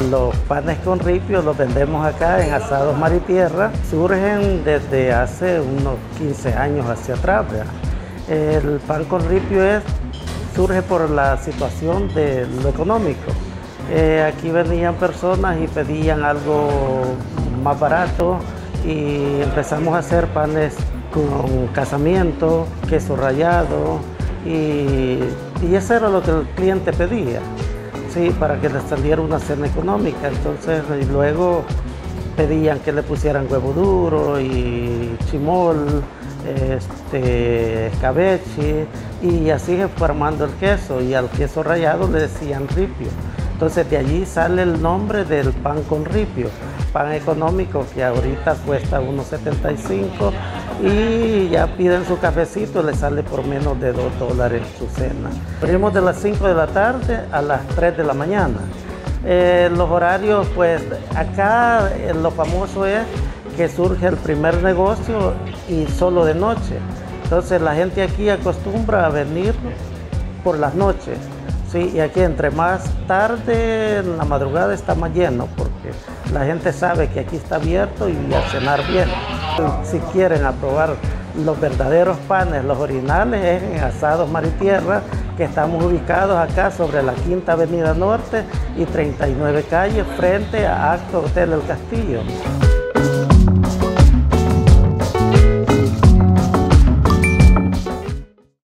Los panes con ripio los vendemos acá en Asados Mar y Tierra. Surgen desde hace unos 15 años hacia atrás, ¿verdad? El pan con ripio surge por la situación de lo económico. Aquí venían personas y pedían algo más barato y empezamos a hacer panes con casamiento, queso rallado y eso era lo que el cliente pedía, sí, para que les saliera una cena económica. Entonces, y luego pedían que le pusieran huevo duro y chimol, escabeche, y así se fue armando el queso, y al queso rallado le decían ripio. Entonces de allí sale el nombre del pan con ripio, pan económico que ahorita cuesta $1.75 y ya piden su cafecito, le sale por menos de $2 su cena. Abrimos de las 5 de la tarde a las 3 de la mañana. Los horarios, pues acá lo famoso es que surge el primer negocio y solo de noche. Entonces la gente aquí acostumbra a venir por las noches. Sí, y aquí entre más tarde en la madrugada está más lleno porque la gente sabe que aquí está abierto y a cenar bien. Si quieren probar los verdaderos panes, los originales, es en Asados Mar y Tierra, que estamos ubicados acá sobre la 5ª Avenida Norte y 39 Calle, frente a Acto Hotel El Castillo.